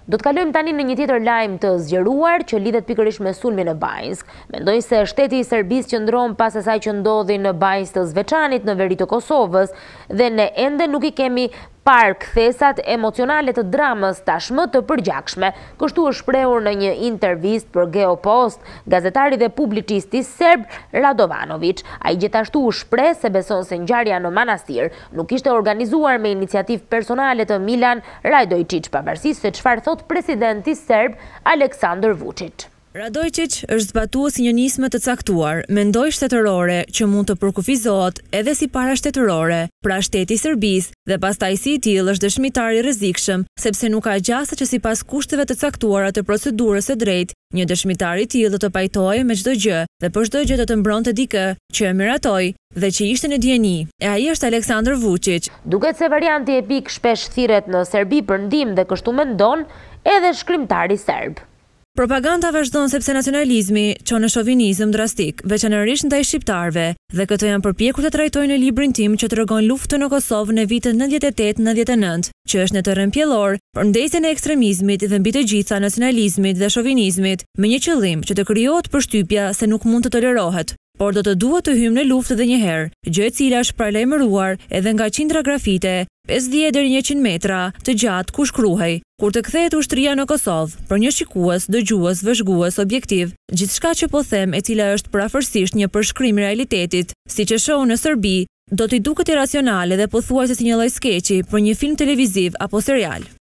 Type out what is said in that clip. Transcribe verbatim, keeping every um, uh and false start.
Do të kalojmë tani në një tjetër lajm të zgjeruar që lidhet pikërisht me sulmin në Bajnsk. Mendoj se shteti i Serbisë qëndron pas asaj që ndodhi në Bajnsk të Zveçanit në veri të Kosovës dhe ne ende nuk i kemi parë kthesat emocionale të dramës tashmë të përgjakshme. Kështu është shprehur në një intervistë për Geopost gazetari dhe publicisti serb Radovanovic. Ai gjithashtu u shpreh se beson se ngjarja në manastir nuk ishte organizuar me iniciativë personale të Milan Radojčić, pavarësisht se çfarë thot presidenti serb Aleksandar Vučić. Radojčić është zbatues i një nisme të caktuar, mendoj shtetërore që mund të përkufizohet edhe si para shtetërore, pra shteti i Serbisë, dhe pastaj si i tillë është dëshmitar i rrezikshëm, sepse nuk ka gjasa që sipas kushteve të caktuara të procedurës së drejtë, një dëshmitar i tillë do të pajtohej me çdo gjë dhe për çdo gjë do të mbronte dikë që e miratoi dhe që ishte në dieni. E ai është Aleksandar Vučić. Duket se varianti epik shpesh thirret në Serbi për ndihmë dhe kështu mendon edhe shkrimtari serb. Propaganda vazhdon sepse nacionalizmi çon në shovinizëm drastik, veçanërisht ndaj shqiptarëve, dhe këto janë përpjekur të trajtojnë në librin tim që tregon luftën në Kosovë në vitet nëntëdhjetë e tetë nëntëdhjetë e nëntë, që është në terren pjellor për ndesjen e ekstremizmit dhe mbi të gjitha nacionalizmit dhe shovinizmit, me një qëllim që të krijohet përshtypja se nuk mund të tolerohet. Por do të duhet të hyjmë në luftë edhe një herë, gjë e cila është paralajmëruar edhe nga qindra grafite, pesëdhjetë deri në njëqind metra, të gjatë ku shkruhej: kur të kthehet ushtria në Kosovë, për një shikues, dëgjues, vëzhgues objektiv, gjithçka që po them, e cila është përafërsisht një përshkrim i realitetit, siç e shoh në Serbi, do t'i duket iracionale dhe pothuajse si një lloj skeçi për një film televiziv apo serial.